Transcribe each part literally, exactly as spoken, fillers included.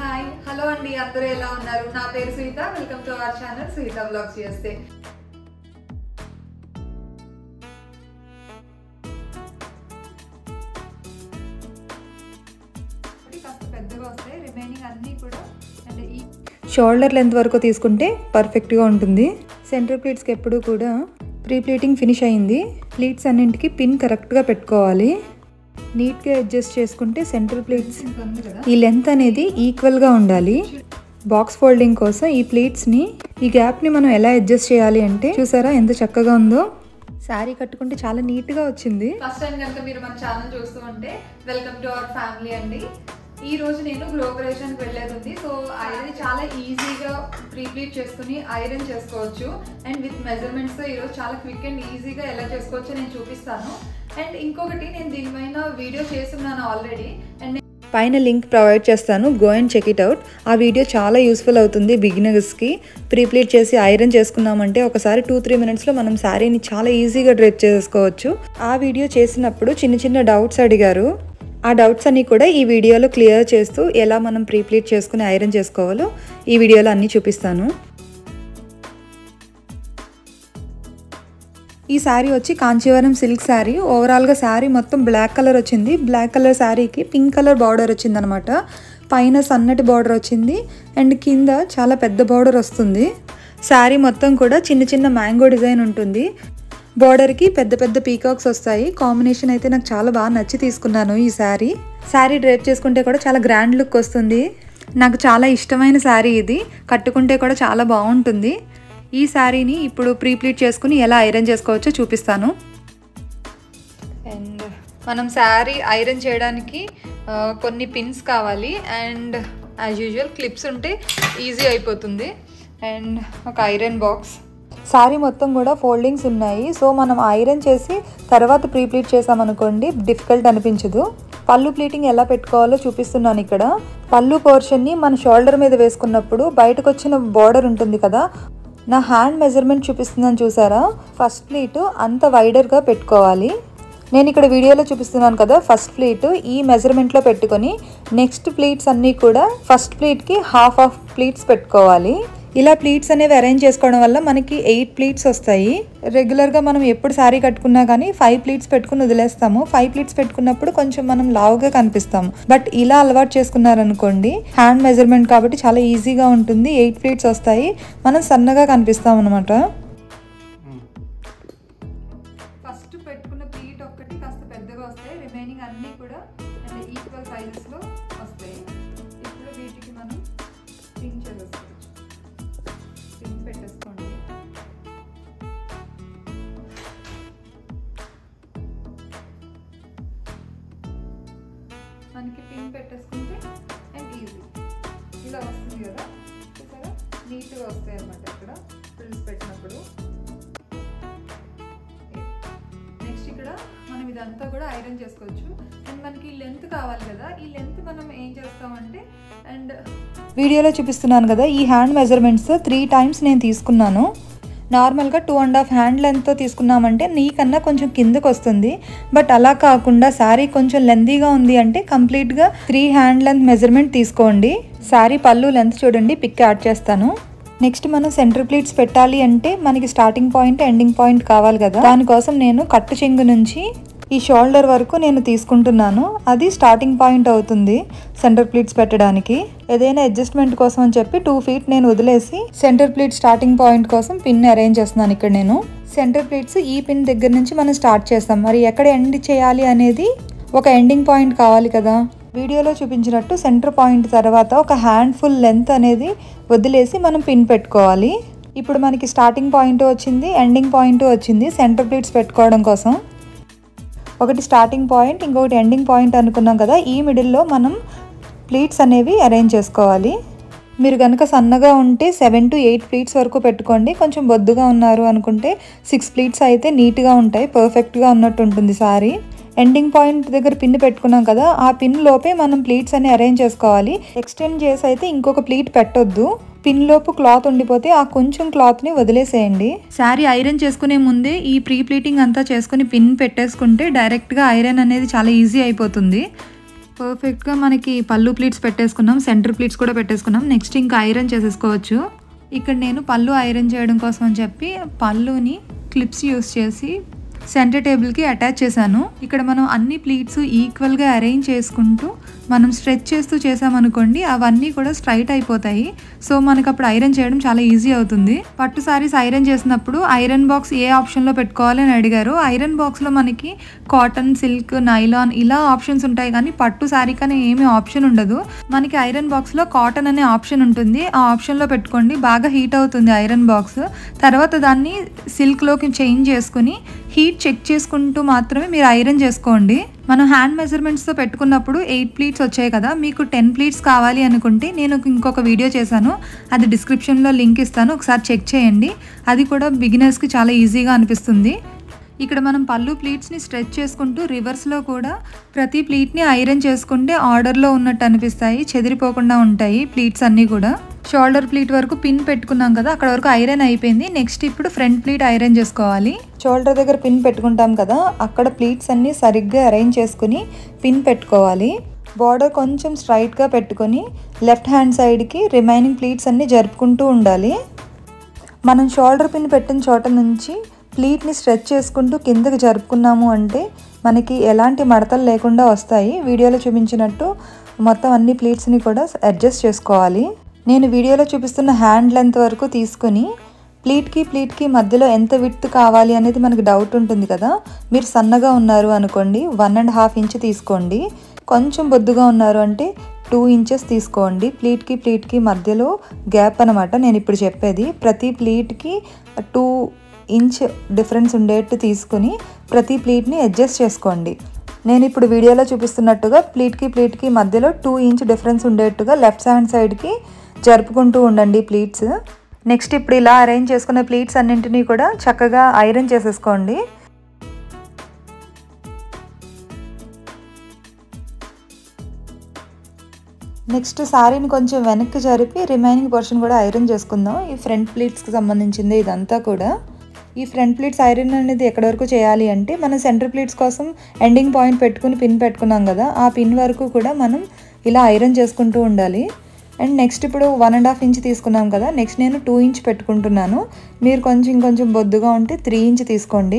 Hi hello అండి, అందరూ ఎలా ఉన్నారు? నా పేరు Suhita. Welcome to our channel Suhita vlogs చేస్తే. కాస్త పెద్దగా వస్తాయి, రిమైనింగ్ అన్నీ కూడా అంటే ఈ షోల్డర్ లెంత్ వరకు తీసుకుంటే పర్ఫెక్ట్గా ఉంటుంది. సెంటర్ ప్లీట్స్కి ఎప్పుడు కూడా ప్రీ ప్లీటింగ్ ఫినిష్ అయింది. ప్లీట్స్ అన్నింటికి పిన్ కరెక్ట్గా పెట్టుకోవాలి. నీట్గా అడ్జస్ట్ చేసుకుంటే సెంటర్ ప్లీట్స్ ఈ లెంత్ అనేది ఈక్వల్గా ఉండాలి. బాక్స్ ఫోల్డింగ్ కోసం ఈ ప్లీట్స్ని ఈ గ్యాప్ని మనం ఎలా అడ్జస్ట్ చేయాలి అంటే చూసారా ఎంత చక్కగా ఉందో. శారీ కట్టుకుంటే చాలా నీట్గా వచ్చింది. ఫస్ట్ టైం కనుక మీరు మన ఛానల్ చూస్తూ ఉంటే వెల్కమ్ టు అవర్ ఫ్యామిలీ అండి. ఈ రోజు నేను గ్లోబరేషన్కి వెళ్ళేది ఉంది. సో ఐరన్ చాలా ఈజీగా ప్రీ ప్లీట్ చేసుకుని ఐరన్ చేసుకోవచ్చు. అండ్ విత్ మెజర్మెంట్స్తో ఈరోజు చాలా క్విక్ అండ్ ఈజీగా ఎలా చేసుకోవచ్చో నేను చూపిస్తాను. అండ్ ఇంకొకటి, నేను దీనిపైన వీడియో చేస్తున్నాను ఆల్రెడీ. అండ్ పైన లింక్ ప్రొవైడ్ చేస్తాను, go and check it out. ఆ వీడియో చాలా యూస్ఫుల్ అవుతుంది బిగినర్స్కి. ప్రీ ప్లీట్ చేసి ఐరన్ చేసుకున్నామంటే ఒకసారి టూ త్రీ మినిట్స్లో మనం శారీని చాలా ఈజీగా డ్రెప్ చేసుకోవచ్చు. ఆ వీడియో చేసినప్పుడు చిన్న చిన్న డౌట్స్ అడిగారు. ఆ డౌట్స్ అన్నీ కూడా ఈ వీడియోలో క్లియర్ చేస్తూ ఎలా మనం ప్రీ ప్లీట్ చేసుకుని ఐరన్ చేసుకోవాలో ఈ వీడియోలో అన్నీ చూపిస్తాను. ఈ శారీ వచ్చి కాంచీవరం సిల్క్ శారీ. ఓవరాల్గా శారీ మొత్తం బ్లాక్ కలర్ వచ్చింది. బ్లాక్ కలర్ శారీకి పింక్ కలర్ బార్డర్ వచ్చింది అనమాట. పైన సన్నటి బార్డర్ వచ్చింది అండ్ కింద చాలా పెద్ద బార్డర్ వస్తుంది. శారీ మొత్తం కూడా చిన్న చిన్న మ్యాంగో డిజైన్ ఉంటుంది. బార్డర్కి పెద్ద పెద్ద పీకాక్స్ వస్తాయి. కాంబినేషన్ అయితే నాకు చాలా బాగా నచ్చి తీసుకున్నాను ఈ శారీ. శారీ డ్రేప్ చేసుకుంటే కూడా చాలా గ్రాండ్ లుక్ వస్తుంది. నాకు చాలా ఇష్టమైన శారీ ఇది. కట్టుకుంటే కూడా చాలా బాగుంటుంది. ఈ శారీని ఇప్పుడు ప్రీ ప్లీట్ చేసుకుని ఎలా ఐరన్ చేసుకోవచ్చో చూపిస్తాను. అండ్ మనం శారీ ఐరన్ చేయడానికి కొన్ని పిన్స్ కావాలి. అండ్ యాజ్ యూజువల్ క్లిప్స్ ఉంటే ఈజీ అయిపోతుంది. అండ్ ఒక ఐరన్ బాక్స్. శారీ మొత్తం కూడా ఫోల్డింగ్స్ ఉన్నాయి. సో మనం ఐరన్ చేసి తర్వాత ప్రీ ప్లీట్ చేసామనుకోండి డిఫికల్ట్ అనిపించదు. పళ్ళు ప్లీటింగ్ ఎలా పెట్టుకోవాలో చూపిస్తున్నాను ఇక్కడ. పళ్ళు పోర్షన్ని మన షోల్డర్ మీద వేసుకున్నప్పుడు బయటకు వచ్చిన బార్డర్ ఉంటుంది కదా, నా హ్యాండ్ మెజర్మెంట్ చూపిస్తున్నాను చూసారా. ఫస్ట్ ప్లీట్ అంత వైడర్గా పెట్టుకోవాలి. నేను ఇక్కడ వీడియోలో చూపిస్తున్నాను కదా, ఫస్ట్ ప్లీట్ ఈ మెజర్మెంట్లో పెట్టుకొని నెక్స్ట్ ప్లీట్స్ అన్నీ కూడా ఫస్ట్ ప్లీట్కి హాఫ్ ఆఫ్ ప్లీట్స్ పెట్టుకోవాలి. ఇలా ప్లీట్స్ అనేవి అరేంజ్ చేసుకోవడం వల్ల మనకి ఎయిట్ ప్లీట్స్ వస్తాయి. రెగ్యులర్గా మనం ఎప్పుడు శారీ కట్టుకున్నా కానీ ఫైవ్ ప్లీట్స్ పెట్టుకుని వదిలేస్తాము. ఫైవ్ ప్లీట్స్ పెట్టుకున్నప్పుడు కొంచెం మనం లావుగా కనిపిస్తాము. బట్ ఇలా అలవాటు చేసుకున్నారనుకోండి, హ్యాండ్ మెజర్మెంట్ కాబట్టి చాలా ఈజీగా ఉంటుంది. ఎయిట్ ప్లీట్స్ వస్తాయి, మనం సన్నగా కనిపిస్తాం అనమాట. ఫస్ట్ పెట్టుకున్న ప్లీట్ ఒక్కటి కాస్త పెద్దగా వస్తాయి, రిమైనింగ్ అన్నీ కూడా అంటే ఈక్వల్ సైజెస్లో వస్తాయి. ఇప్పుడు వీటికి మనం పిన్ చేసుకోవచ్చు. పిన్ పెట్టేసుకోండి. మనకి పిన్ పెట్టేసుకుంటే అండ్ ఈజీ ఇలా వస్తుంది కదా, చూసారా నీట్గా వస్తాయి అన్నమాట ఇక్కడ పిన్స్ పెట్టినప్పుడు. నెక్స్ట్ ఇక్కడ మనం ఇదంతా కూడా ఐరన్ చేసుకోవచ్చు. అండ్ మనకి లెంత్ కావాలి కదా, ఈ లెంత్ మనం ఏం చేస్తామంటే అండ్ వీడియోలో చూపిస్తున్నాను కదా, ఈ హ్యాండ్ మెజర్మెంట్స్ త్రీ టైమ్స్ నేను తీసుకున్నాను. నార్మల్గా టూ అండ్ హాఫ్ హ్యాండ్ లెంత్తో తీసుకున్నామంటే నీకన్నా కొంచెం కిందకు వస్తుంది. బట్ అలా కాకుండా శారీ కొంచెం లెంతీగా ఉంది అంటే కంప్లీట్గా త్రీ హ్యాండ్ లెంత్ మెజర్మెంట్ తీసుకోండి. శారీ పళ్ళు లెంత్ చూడండి, పిక్ యాడ్ చేస్తాను. నెక్స్ట్ మనం సెంటర్ ప్లీట్స్ పెట్టాలి అంటే మనకి స్టార్టింగ్ పాయింట్ ఎండింగ్ పాయింట్ కావాలి కదా, దానికోసం నేను కట్టు చెంగు నుంచి ఈ షోల్డర్ వరకు నేను తీసుకుంటున్నాను. అది స్టార్టింగ్ పాయింట్ అవుతుంది సెంటర్ ప్లీట్స్ పెట్టడానికి. ఏదైనా అడ్జస్ట్మెంట్ కోసం అని చెప్పి టూ ఫీట్ నేను వదిలేసి సెంటర్ ప్లీట్ స్టార్టింగ్ పాయింట్ కోసం పిన్ అరేంజ్ చేస్తున్నాను. ఇక్కడ నేను సెంటర్ ప్లీట్స్ ఈ పిన్ దగ్గర నుంచి మనం స్టార్ట్ చేస్తాం. మరి ఎక్కడ ఎండ్ చేయాలి అనేది ఒక ఎండింగ్ పాయింట్ కావాలి కదా. వీడియోలో చూపించినట్టు సెంటర్ పాయింట్ తర్వాత ఒక హ్యాండ్ ఫుల్ లెంత్ అనేది వదిలేసి మనం పిన్ పెట్టుకోవాలి. ఇప్పుడు మనకి స్టార్టింగ్ పాయింట్ వచ్చింది, ఎండింగ్ పాయింట్ వచ్చింది సెంటర్ ప్లీట్స్ పెట్టుకోవడం కోసం. ఒకటి స్టార్టింగ్ పాయింట్, ఇంకొకటి ఎండింగ్ పాయింట్ అనుకున్నాం కదా, ఈ మిడిల్లో మనం ప్లీట్స్ అనేవి అరేంజ్ చేసుకోవాలి. మీరు కనుక సన్నగా ఉంటే సెవెన్ టు ఎయిట్ ప్లీట్స్ వరకు పెట్టుకోండి. కొంచెం బొద్దుగా ఉన్నారు అనుకుంటే సిక్స్ ప్లీట్స్ అయితే నీట్గా ఉంటాయి, పర్ఫెక్ట్గా ఉన్నట్టు ఉంటుంది సారీ. ఎండింగ్ పాయింట్ దగ్గర పిన్ పెట్టుకున్నాం కదా, ఆ పిన్ లోపే మనం ప్లీట్స్ అన్ని అరేంజ్ చేసుకోవాలి. ఎక్స్టెండ్ చేసి అయితే ఇంకొక ప్లీట్ పెట్టొద్దు. పిన్ లోపు క్లాత్ ఉండిపోతే ఆ కొంచెం క్లాత్ని వదిలేసేయండి. శారీ ఐరన్ చేసుకునే ముందే ఈ ప్రీ ప్లీటింగ్ అంతా చేసుకుని పిన్ పెట్టేసుకుంటే డైరెక్ట్గా ఐరన్ అనేది చాలా ఈజీ అయిపోతుంది. పర్ఫెక్ట్గా మనకి పళ్ళు ప్లీట్స్ పెట్టేసుకున్నాం, సెంటర్ ప్లీట్స్ కూడా పెట్టేసుకున్నాం. నెక్స్ట్ ఇంకా ఐరన్ చేసేసుకోవచ్చు. ఇక్కడ నేను పళ్ళు ఐరన్ చేయడం కోసం అని చెప్పి పళ్ళుని క్లిప్స్ యూస్ చేసి సెంటర్ టేబుల్కి అటాచ్ చేశాను. ఇక్కడ మనం అన్ని ప్లీట్స్ ఈక్వల్గా అరేంజ్ చేసుకుంటూ మనం స్ట్రెచ్ చేస్తూ చేసామనుకోండి అవన్నీ కూడా స్ట్రైట్ అయిపోతాయి. సో మనకు అప్పుడు ఐరన్ చేయడం చాలా ఈజీ అవుతుంది. పట్టు సారీస్ ఐరన్ చేసినప్పుడు ఐరన్ బాక్స్ ఏ ఆప్షన్లో పెట్టుకోవాలి అని అడిగారు. ఐరన్ బాక్స్లో మనకి కాటన్, సిల్క్, నైలాన్ ఇలా ఆప్షన్స్ ఉంటాయి, కానీ పట్టు సారీ కానీ ఏమీ ఆప్షన్ ఉండదు. మనకి ఐరన్ బాక్స్లో కాటన్ అనే ఆప్షన్ ఉంటుంది. ఆ ఆప్షన్లో పెట్టుకోండి. బాగా హీట్ అవుతుంది ఐరన్ బాక్స్. తర్వాత దాన్ని సిల్క్లోకి చేంజ్ చేసుకుని హీట్ చెక్ చేసుకుంటూ మాత్రమే మీరు ఐరన్ చేసుకోండి. మనం హ్యాండ్ మెజర్మెంట్స్తో పెట్టుకున్నప్పుడు ఎయిట్ ప్లీట్స్ వచ్చాయి కదా, మీకు టెన్ ప్లీట్స్ కావాలి అనుకుంటే నేను ఇంకొక వీడియో చేశాను, అది డిస్క్రిప్షన్లో లింక్ ఇస్తాను, ఒకసారి చెక్ చేయండి. అది కూడా బిగినర్స్కి చాలా ఈజీగా అనిపిస్తుంది. ఇక్కడ మనం పళ్ళు ప్లీట్స్ని స్ట్రెచ్ చేసుకుంటూ రివర్స్లో కూడా ప్రతి ప్లీట్ని ఐరన్ చేసుకుంటే ఆర్డర్లో ఉన్నట్టు అనిపిస్తాయి, చెదిరిపోకుండా ఉంటాయి ప్లీట్స్ అన్నీ కూడా. షోల్డర్ ప్లీట్ వరకు పిన్ పెట్టుకున్నాం కదా, అక్కడ వరకు ఐరన్ అయిపోయింది. నెక్స్ట్ ఇప్పుడు ఫ్రంట్ ప్లీట్ ఐరన్ చేసుకోవాలి. షోల్డర్ దగ్గర పిన్ పెట్టుకుంటాం కదా, అక్కడ ప్లీట్స్ అన్నీ సరిగ్గా అరేంజ్ చేసుకుని పిన్ పెట్టుకోవాలి. బార్డర్ కొంచెం స్ట్రైట్గా పెట్టుకొని లెఫ్ట్ హ్యాండ్ సైడ్కి రిమైనింగ్ ప్లీట్స్ అన్నీ జరుపుకుంటూ ఉండాలి. మనం షోల్డర్ పిన్ పెట్టిన చోట నుంచి ప్లీట్ని స్ట్రెచ్ చేసుకుంటూ కిందకి జరుపుకున్నాము అంటే మనకి ఎలాంటి మడతలు లేకుండా వస్తాయి. వీడియోలో చూపించినట్టు మొత్తం అన్ని ప్లీట్స్ని కూడా అడ్జస్ట్ చేసుకోవాలి. నేను వీడియోలో చూపిస్తున్న హ్యాండ్ లెంత్ వరకు తీసుకుని ప్లీట్కి ప్లీట్కి మధ్యలో ఎంత విడ్త్ కావాలి అనేది మనకి డౌట్ ఉంటుంది కదా. మీరు సన్నగా ఉన్నారు అనుకోండి వన్ అండ్ హాఫ్ ఇంచ్ తీసుకోండి. కొంచెం బొద్దుగా ఉన్నారు అంటే టూ ఇంచెస్ తీసుకోండి. ప్లీట్కి ప్లీట్కి మధ్యలో గ్యాప్ అనమాట నేను ఇప్పుడు చెప్పేది. ప్రతి ప్లీట్కి టూ ఇంచ్ డిఫరెన్స్ ఉండేట్టు తీసుకుని ప్రతి ప్లీట్ని అడ్జస్ట్ చేసుకోండి. నేను ఇప్పుడు వీడియోలో చూపిస్తున్నట్టుగా ప్లీట్కి ప్లీట్కి మధ్యలో టూ ఇంచ్ డిఫరెన్స్ ఉండేట్టుగా లెఫ్ట్ హ్యాండ్ సైడ్కి జరుపుకుంటూ ఉండండి ప్లీట్స్. నెక్స్ట్ ఇప్పుడు ఇలా అరేంజ్ చేసుకున్న ప్లీట్స్ అన్నింటినీ కూడా చక్కగా ఐరన్ చేసేసుకోండి. నెక్స్ట్ సారీని కొంచెం వెనక్కి జరిపి రిమైనింగ్ పోర్షన్ కూడా ఐరన్ చేసుకుందాం. ఈ ఫ్రంట్ ప్లీట్స్కి సంబంధించింది ఇదంతా కూడా. ఈ ఫ్రంట్ ప్లీట్స్ ఐరన్ అనేది ఎక్కడి వరకు చేయాలి అంటే మనం సెంటర్ ప్లీట్స్ కోసం ఎండింగ్ పాయింట్ పెట్టుకుని పిన్ పెట్టుకున్నాం కదా, ఆ పిన్ వరకు కూడా మనం ఇలా ఐరన్ చేసుకుంటూ ఉండాలి. అండ్ నెక్స్ట్ ఇప్పుడు వన్ అండ్ హాఫ్ ఇంచ్ తీసుకున్నాం కదా, నెక్స్ట్ నేను టూ ఇంచ్ పెట్టుకుంటున్నాను. మీరు కొంచెం ఇంకొంచెం బొద్దుగా ఉంటే త్రీ ఇంచ్ తీసుకోండి.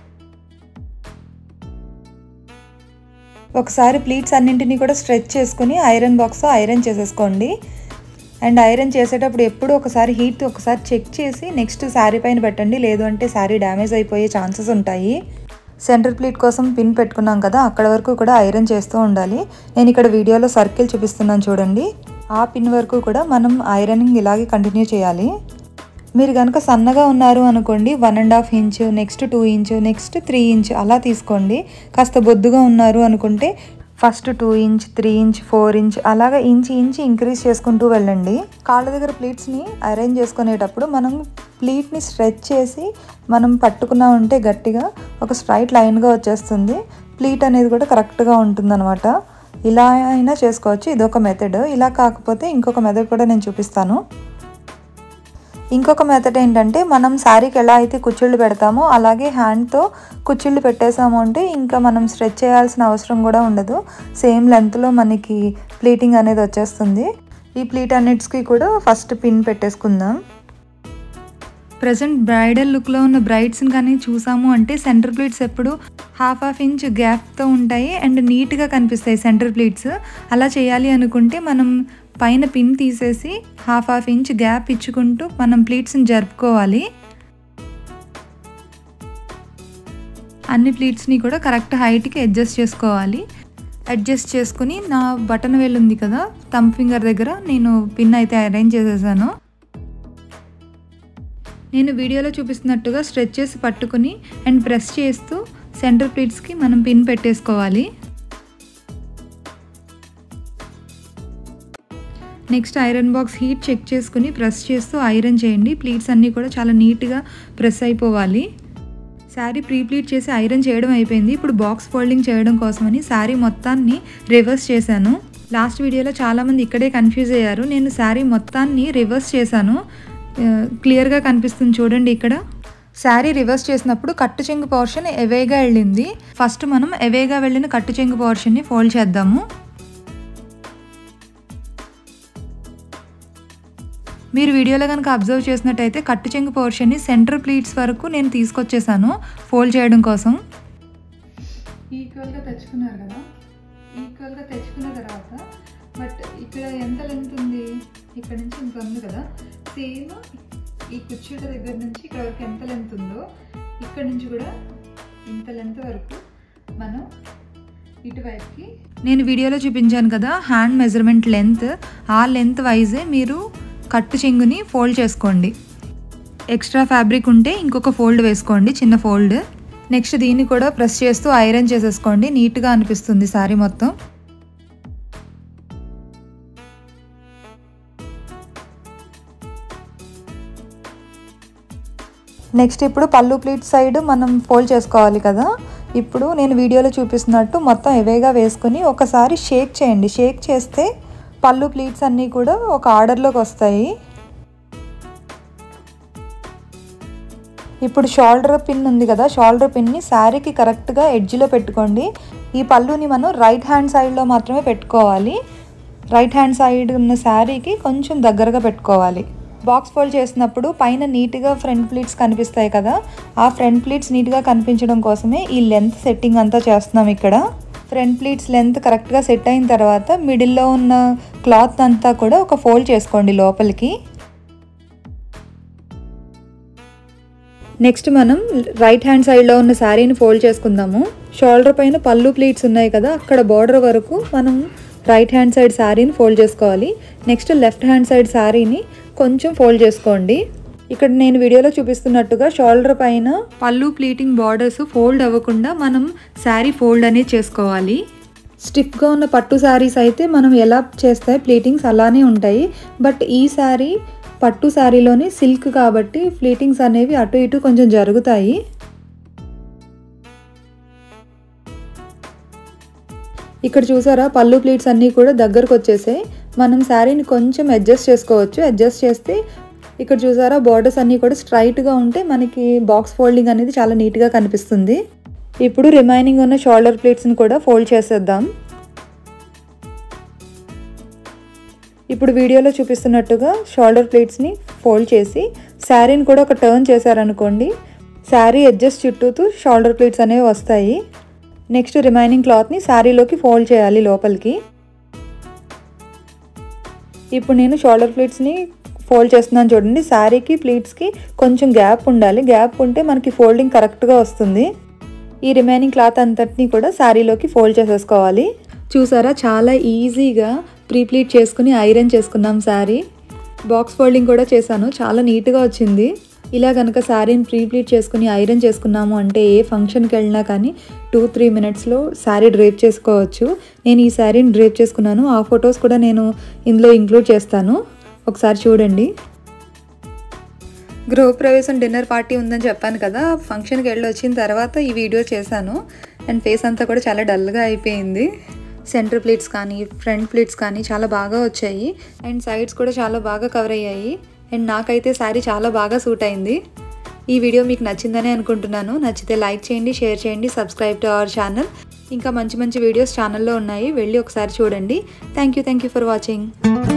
ఒకసారి ప్లీట్స్ అన్నింటినీ కూడా స్ట్రెచ్ చేసుకుని ఐరన్ బాక్స్తో ఐరన్ చేసేసుకోండి. అండ్ ఐరన్ చేసేటప్పుడు ఎప్పుడు ఒకసారి హీట్ ఒకసారి చెక్ చేసి నెక్స్ట్ శారీ పైన పెట్టండి, లేదు అంటే శారీ డ్యామేజ్ అయిపోయే ఛాన్సెస్ ఉంటాయి. సెంటర్ ప్లీట్ కోసం పిన్ పెట్టుకున్నాం కదా, అక్కడ వరకు కూడా ఐరన్ చేస్తూ ఉండాలి. నేను ఇక్కడ వీడియోలో సర్కిల్ చూపిస్తున్నాను చూడండి, ఆ పిన్ వరకు కూడా మనం ఐరనింగ్ ఇలాగే కంటిన్యూ చేయాలి. మీరు కనుక సన్నగా ఉన్నారు అనుకోండి one and half inch, next two inch, next three inch అలా తీసుకోండి. కాస్త బొద్దుగా ఉన్నారు అనుకుంటే first two inch, three inch, four inch అలాగా ఇంచ్ ఇంచ్ ఇంక్రీజ్ చేసుకుంటూ వెళ్ళండి. కాళ్ళ దగ్గర ప్లీట్స్ని అరేంజ్ చేసుకునేటప్పుడు మనం ప్లీట్ని స్ట్రెచ్ చేసి మనం పట్టుకున్నా ఉంటే గట్టిగా ఒక స్ట్రైట్ లైన్గా వచ్చేస్తుంది. ప్లీట్ అనేది కూడా కరెక్ట్గా ఉంటుందన్నమాట. ఇలా అయినా చేసుకోవచ్చు, ఇదొక మెథడ్. ఇలా కాకపోతే ఇంకొక మెథడ్ కూడా నేను చూపిస్తాను. ఇంకొక మెథడ్ ఏంటంటే మనం శారీకి ఎలా అయితే కుచ్చిళ్ళు పెడతామో అలాగే హ్యాండ్తో కుచ్చిళ్ళు పెట్టేసాము అంటే ఇంకా మనం స్ట్రెచ్ చేయాల్సిన అవసరం కూడా ఉండదు. సేమ్ లెంత్లో మనకి ప్లీటింగ్ అనేది వచ్చేస్తుంది. ఈ ప్లీట్ అన్నిటికి కూడా ఫస్ట్ పిన్ పెట్టేసుకుందాం. ప్రజెంట్ బ్రైడల్ లుక్లో ఉన్న బ్రైడ్స్ని కానీ చూసాము అంటే సెంటర్ ప్లీట్స్ ఎప్పుడు హాఫ్ హాఫ్ ఇంచ్ గ్యాప్తో ఉంటాయి అండ్ నీట్గా కనిపిస్తాయి సెంటర్ ప్లీట్స్. అలా చేయాలి అనుకుంటే మనం పైన పిన్ తీసేసి హాఫ్ హాఫ్ ఇంచ్ గ్యాప్ ఇచ్చుకుంటూ మనం ప్లీట్స్ని జరుపుకోవాలి. అన్ని ప్లీట్స్ని కూడా కరెక్ట్ హైట్కి అడ్జస్ట్ చేసుకోవాలి. అడ్జస్ట్ చేసుకుని నా బటన్ వేలు ఉంది కదా థంబ్ ఫింగర్ దగ్గర నేను పిన్ అయితే అరేంజ్ చేసేసాను. నేను వీడియోలో చూపిస్తున్నట్టుగా స్ట్రెచ్ చేసి పట్టుకుని అండ్ ప్రెస్ చేస్తూ సెంటర్ ప్లీట్స్కి మనం పిన్ పెట్టేసుకోవాలి. Next iron box heat check చేసుకుని ప్రెస్ చేస్తూ ఐరన్ చేయండి. ప్లీట్స్ అన్నీ కూడా చాలా నీట్గా ప్రెస్ అయిపోవాలి. శారీ ప్రీ ప్లీట్ చేసి ఐరన్ చేయడం అయిపోయింది. ఇప్పుడు బాక్స్ ఫోల్డింగ్ చేయడం కోసమని శారీ మొత్తాన్ని రివర్స్ చేశాను. లాస్ట్ వీడియోలో చాలామంది ఇక్కడే కన్ఫ్యూజ్ అయ్యారు. నేను శారీ మొత్తాన్ని రివర్స్ చేశాను. క్లియర్గా కనిపిస్తుంది చూడండి. ఇక్కడ శారీ రివర్స్ చేసినప్పుడు కట్టు చెంగు పోర్షన్ ఎవేగా వెళ్ళింది. ఫస్ట్ మనం ఎవేగా వెళ్ళిన కట్టు చెంగు పోర్షన్ని ఫోల్డ్ చేద్దాము. మీరు వీడియోలో కనుక అబ్జర్వ్ చేసినట్టయితే కట్టు చెంగు పోర్షన్ని సెంటర్ ప్లీట్స్ వరకు నేను తీసుకొచ్చేసాను ఫోల్డ్ చేయడం కోసం. ఈక్వల్గా తెచ్చుకున్నారు కదా, ఈక్వల్గా తెచ్చుకున్న తర్వాత బట్ ఇక్కడ ఎంత లెంత్ ఉంది, ఇక్కడ నుంచి ఇంత ఉంది కదా, సేమ్ ఈ కుర్చీల దగ్గర నుంచి ఇక్కడ వరకు ఎంత లెంత్ ఉందో ఇక్కడ నుంచి కూడా ఇంత లెంత్ వరకు మనం ఇటువైపుకి, నేను వీడియోలో చూపించాను కదా హ్యాండ్ మెజర్మెంట్ లెంత్, ఆ లెంత్ వైజే మీరు కట్టు చెంగుని ఫోల్డ్ చేసుకోండి. ఎక్స్ట్రా ఫ్యాబ్రిక్ ఉంటే ఇంకొక ఫోల్డ్ వేసుకోండి, చిన్న ఫోల్డ్. నెక్స్ట్ దీన్ని కూడా ప్రెస్ చేస్తూ ఐరన్ చేసేసుకోండి, నీట్గా అనిపిస్తుంది శారీ మొత్తం. నెక్స్ట్ ఇప్పుడు పళ్ళు ప్లీట్ సైడ్ మనం ఫోల్డ్ చేసుకోవాలి కదా. ఇప్పుడు నేను వీడియోలో చూపిస్తున్నట్టు మొత్తం ఎవేగా వేసుకుని ఒకసారి షేక్ చేయండి. షేక్ చేస్తే పళ్ళు ప్లీట్స్ అన్నీ కూడా ఒక ఆర్డర్లోకి వస్తాయి. ఇప్పుడు షోల్డర్ పిన్ ఉంది కదా, షోల్డర్ పిన్ని శారీకి కరెక్ట్గా ఎడ్జ్లో పెట్టుకోండి. ఈ పళ్ళుని మనం రైట్ హ్యాండ్ సైడ్లో మాత్రమే పెట్టుకోవాలి. రైట్ హ్యాండ్ సైడ్ ఉన్న శారీకి కొంచెం దగ్గరగా పెట్టుకోవాలి. బాక్స్ ఫోల్డ్ చేసినప్పుడు పైన నీట్గా ఫ్రంట్ ప్లీట్స్ కనిపిస్తాయి కదా, ఆ ఫ్రంట్ ప్లీట్స్ నీట్గా కనిపించడం కోసమే ఈ లెంత్ సెట్టింగ్ అంతా చేస్తున్నాం. ఇక్కడ ఫ్రంట్ ప్లీట్స్ లెంత్ కరెక్ట్గా సెట్ అయిన తర్వాత మిడిల్లో ఉన్న క్లాత్ అంతా కూడా ఒక ఫోల్డ్ చేసుకోండి లోపలికి. నెక్స్ట్ మనం రైట్ హ్యాండ్ సైడ్లో ఉన్న శారీని ఫోల్డ్ చేసుకుందాము. షోల్డర్ పైన పళ్ళు ప్లీట్స్ ఉన్నాయి కదా, అక్కడ బార్డర్ వరకు మనం రైట్ హ్యాండ్ సైడ్ శారీని ఫోల్డ్ చేసుకోవాలి. నెక్స్ట్ లెఫ్ట్ హ్యాండ్ సైడ్ శారీని కొంచెం ఫోల్డ్ చేసుకోండి. ఇక్కడ నేను వీడియోలో చూపిస్తున్నట్టుగా షోల్డర్ పైన పళ్ళు ప్లీటింగ్ బార్డర్స్ ఫోల్డ్ అవ్వకుండా మనం శారీ ఫోల్డ్ అనేది చేసుకోవాలి. స్టిఫ్గా ఉన్న పట్టు శారీస్ అయితే మనం ఎలా చేస్తాయి ప్లీటింగ్స్ అలానే ఉంటాయి. బట్ ఈ శారీ పట్టు శారీలోని సిల్క్ కాబట్టి ప్లీటింగ్స్ అనేవి అటు ఇటు కొంచెం జరుగుతాయి. ఇక్కడ చూసారా పళ్ళు ప్లీట్స్ అన్నీ కూడా దగ్గరకు వచ్చేసాయి. మనం శారీని కొంచెం అడ్జస్ట్ చేసుకోవచ్చు. అడ్జస్ట్ చేస్తే ఇక్కడ చూసారా బార్డర్స్ అన్నీ కూడా స్ట్రైట్గా ఉంటే మనకి బాక్స్ ఫోల్డింగ్ అనేది చాలా నీట్గా కనిపిస్తుంది. ఇప్పుడు రిమైనింగ్ ఉన్న షోల్డర్ ప్లీట్స్ని కూడా ఫోల్డ్ చేసేద్దాం. ఇప్పుడు వీడియోలో చూపిస్తున్నట్టుగా షోల్డర్ ప్లీట్స్ని ఫోల్డ్ చేసి శారీని కూడా ఒక టర్న్ చేశారనుకోండి, శారీ అడ్జస్ట్ చుట్టూతూ షోల్డర్ ప్లీట్స్ అనేవి వస్తాయి. నెక్స్ట్ రిమైనింగ్ క్లాత్ని శారీలోకి ఫోల్డ్ చేయాలి లోపలికి. ఇప్పుడు నేను షోల్డర్ ప్లీట్స్ని ఫోల్డ్ చేస్తున్నాను చూడండి. శారీకి ప్లీట్స్కి కొంచెం గ్యాప్ ఉండాలి, గ్యాప్ ఉంటే మనకి ఫోల్డింగ్ కరెక్ట్గా వస్తుంది. ఈ రిమైనింగ్ క్లాత్ అంతటిని కూడా శారీలోకి ఫోల్డ్ చేసేసుకోవాలి. చూసారా చాలా ఈజీగా ప్రీ ప్లీట్ చేసుకుని ఐరన్ చేసుకున్నాం శారీ. బాక్స్ ఫోల్డింగ్ కూడా చేశాను, చాలా నీట్గా వచ్చింది. ఇలా కనుక శారీని ప్రీ ప్లీట్ చేసుకుని ఐరన్ చేసుకున్నాము అంటే ఏ ఫంక్షన్కి వెళ్ళినా కానీ టూ త్రీ మినిట్స్లో శారీ డ్రేప్ చేసుకోవచ్చు. నేను ఈ శారీని డ్రేప్ చేసుకున్నాను, ఆ ఫొటోస్ కూడా నేను ఇందులో ఇంక్లూడ్ చేస్తాను, ఒకసారి చూడండి. గృహప్రవేశం డిన్నర్ పార్టీ ఉందని చెప్పాను కదా, ఫంక్షన్కి వెళ్ళి వచ్చిన తర్వాత ఈ వీడియో చేశాను. అండ్ ఫేస్ అంతా కూడా చాలా డల్గా అయిపోయింది. సెంటర్ ప్లీట్స్ కానీ ఫ్రంట్ ప్లీట్స్ కానీ చాలా బాగా వచ్చాయి. అండ్ సైడ్స్ కూడా చాలా బాగా కవర్ అయ్యాయి. అండ్ నాకైతే శారీ చాలా బాగా సూట్ అయింది. ఈ వీడియో మీకు నచ్చిందని అనుకుంటున్నాను. నచ్చితే లైక్ చేయండి, షేర్ చేయండి, సబ్స్క్రైబ్ టు అవర్ ఛానల్. ఇంకా మంచి మంచి వీడియోస్ ఛానల్లో ఉన్నాయి, వెళ్ళి ఒకసారి చూడండి. Thank you thank you for watching.